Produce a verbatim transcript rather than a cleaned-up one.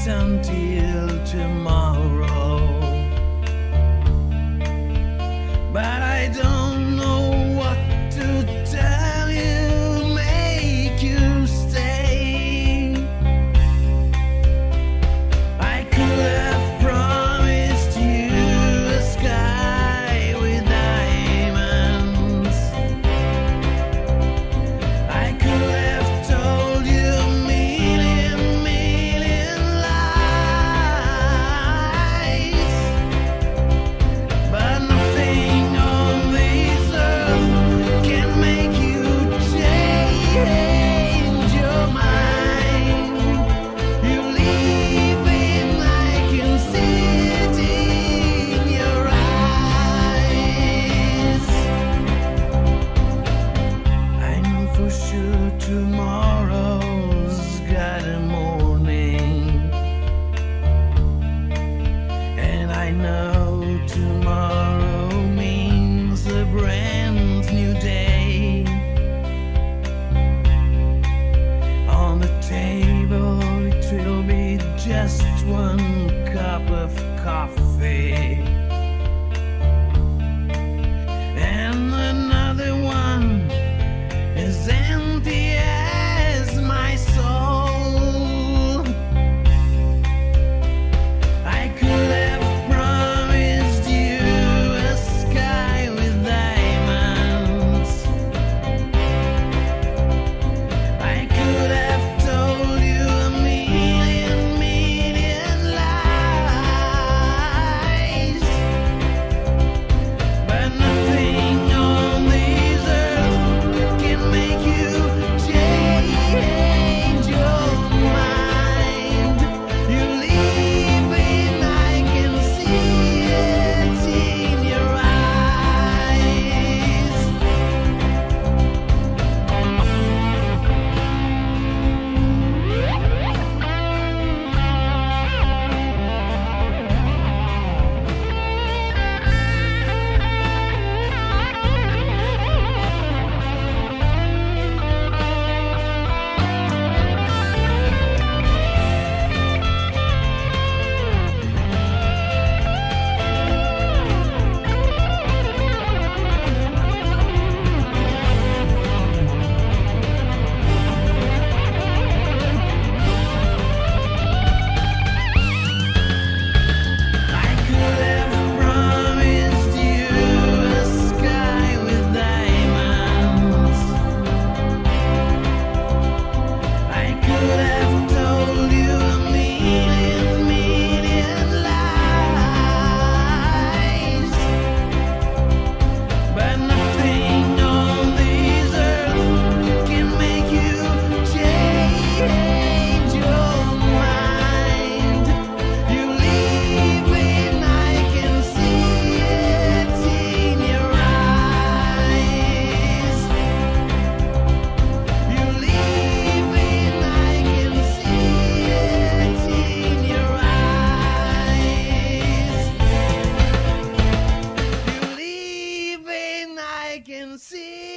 until tomorrow. But I don't know what to tell you, make you stay. I could have promised you a sky with diamonds. I could have told you a million, million lies. But nothing on this earth can make you change your mind. You leave it, I can see it in your eyes. I know for sure tomorrow's got a morning, and I know tomorrow means a brand new day. On the table it will be just one cup of coffee, and another one as empty as my soul. I could have promised you a sky with diamonds. I could have told you a million, million lies. But nothing on this earth can make you change your mind. You leave it, I can see it in your eyes. I could have promised you a sky with diamonds. I could have told you a million, million lies. But nothing on this earth can make you change your mind. You leave it, I can see it in your eyes. You leave it, I can see it in your eyes. You leave it, I can see